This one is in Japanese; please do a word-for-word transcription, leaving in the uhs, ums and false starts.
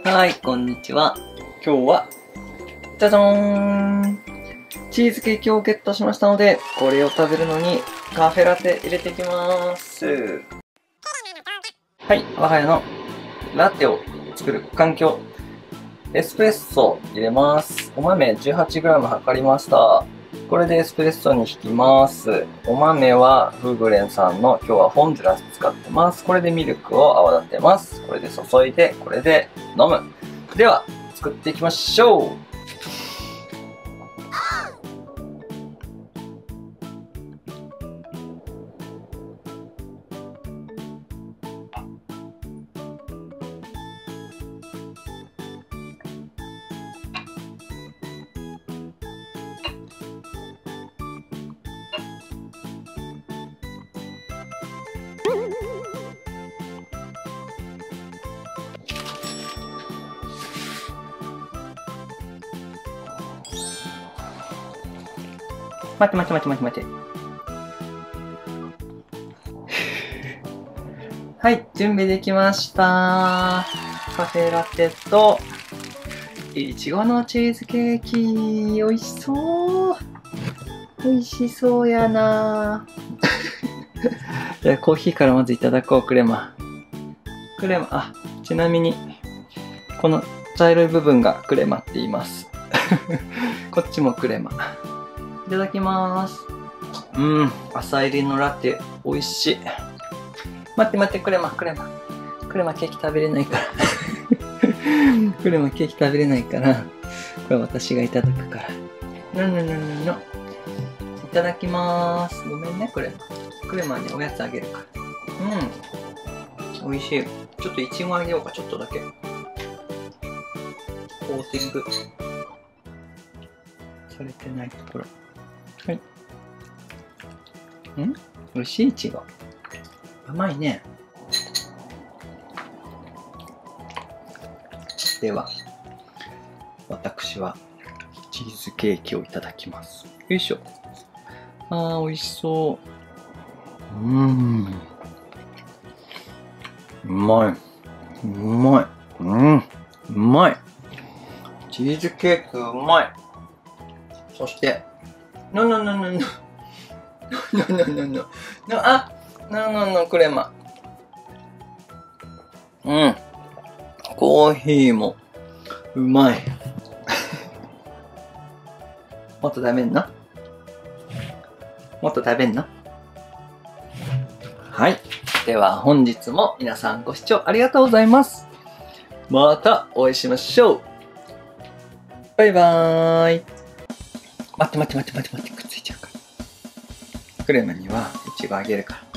はい、こんにちは。今日は、じゃじゃーんチーズケーキをゲットしましたので、これを食べるのにカフェラテ入れていきます。はい、我が家のラテを作る環境。エスプレッソ入れます。お豆 じゅうはちグラム 測りました。これでエスプレッソに引きます。お豆はフーグレンさんの今日はホンジュラス使ってます。これでミルクを泡立てます。これで注いで、これで飲む。では、作っていきましょう。待って待って待って待って待って。はい、準備できました。カフェラテと、いちごのチーズケーキ、美味しそう。美味しそうやな。じゃあコーヒーからまずいただこう、クレマ。クレマ、あ、ちなみに、この茶色い部分がクレマって言います。こっちもクレマ。いただきまーす。うん、朝入りのラテ、美味しい。待って待って、クレマ、クレマ。クレマケーキ食べれないから。クレマケーキ食べれないから、これ私がいただくから。ののののの。いただきまーす。ごめんね、クレマ。クレマにおやつあげるから。うん。美味しい。ちょっとイチゴあげようか、ちょっとだけ。コーティング。されてないところ。はい。ん？美味しいイチゴ。甘いね。では、私はチーズケーキをいただきます。よいしょ。あー、美味しそう。うーん。うまい。うまい。うん。うまい。チーズケーキうまい。そして、ののののの。のののの。の、あ、のののクレマ。うん。コーヒーも、うまい。もっと食べんの？もっと食べんの？はい。では本日も皆さんご視聴ありがとうございます。またお会いしましょう。バイバーイ。待って待って待って待って待って、くっついちゃうから。クレマにはイチゴあげるから。